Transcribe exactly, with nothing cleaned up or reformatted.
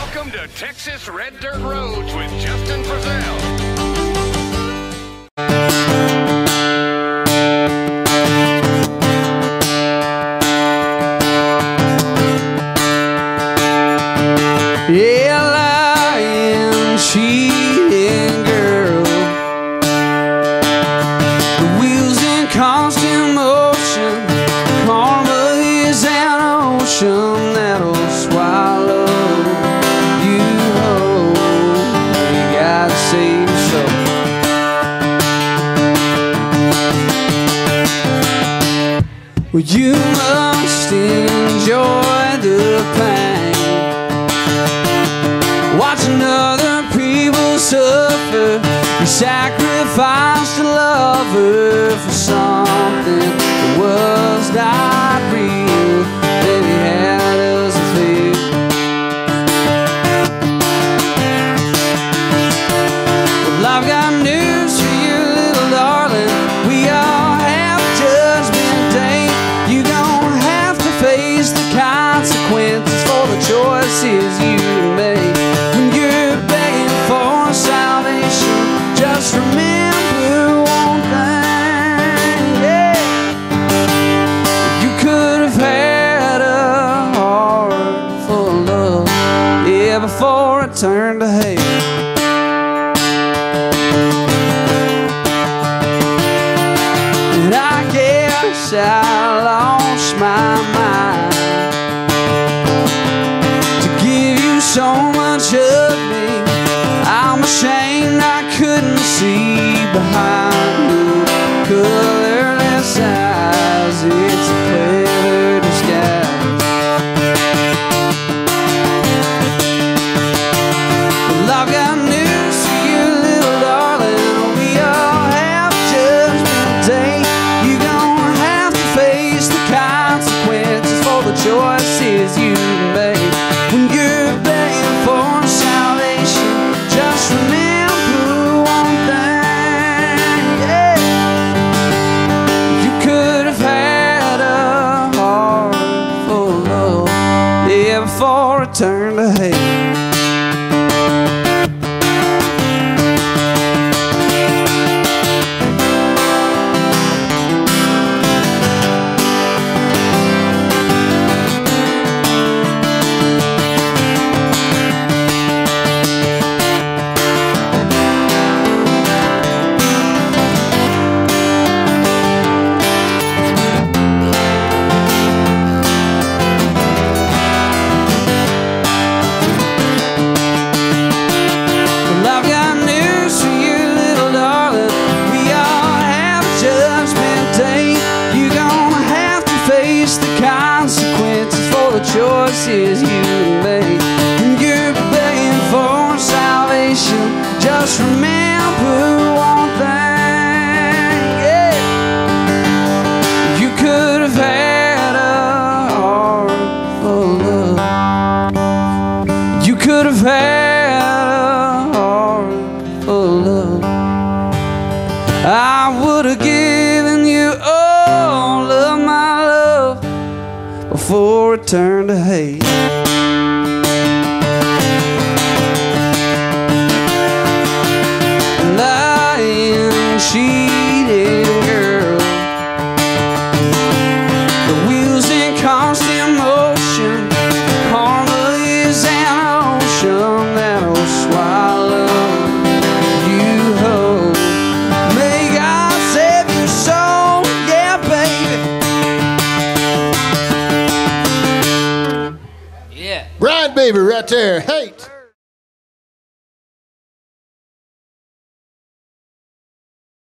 Welcome to Texas Red Dirt Roads with Justin Frizzell. Yeah, lying, cheating girl. The wheels in constant motion. Karma is an ocean that'll swallow you whole. You gotta save your soul. Well, you must enjoy the pain, watching other people suffer. You sacrificed a lover for something that was not real. Then you had us a feel. Well, I've got news for you, little darling. We all have Judgment Day. You gon' have to face the consequences for the choices you make. Just remember one thing, yeah. You could have had a heart full of love, yeah, before it turned to hate. And I guess I lost my mind to give you so much of me. I'm ashamed I couldn't see behind your colorless eyes. It's a clever disguise. Well, I've got news for you, little darling. We all have Judgment Day. You're gonna have to face the consequences for the choices you made. When you're begging for salvation, just remember one thing, yeah. You could have had a heart full of love, yeah, before it turned to hate. The consequences for the choices you made. When you're begging for salvation, just remember one thing, yeah. You could have had a heart full of love. You could have had a heart full of love. I would have given you all of my love before it turned to hate. Lying, cheating girl. The wheels in constant motion. Karma is an ocean that'll swallow you whole. May God save your soul, yeah, baby. Brian Beaver right there. Hate.